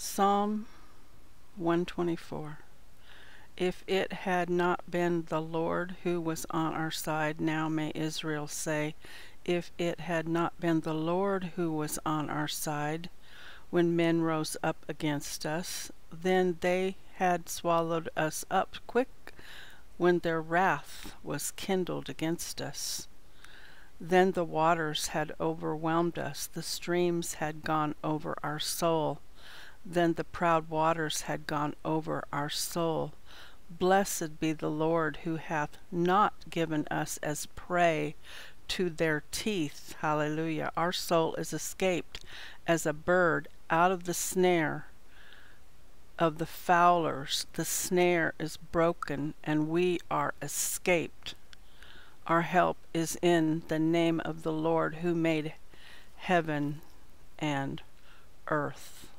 Psalm 124. If it had not been the Lord who was on our side, now may Israel say, if it had not been the Lord who was on our side, when men rose up against us, then they had swallowed us up quick when their wrath was kindled against us. Then the waters had overwhelmed us, the streams had gone over our soul. Then the proud waters had gone over our soul. Blessed be the Lord, who hath not given us as prey to their teeth. Hallelujah. Our soul is escaped as a bird out of the snare of the fowlers. The snare is broken, and we are escaped. Our help is in the name of the Lord, who made heaven and earth.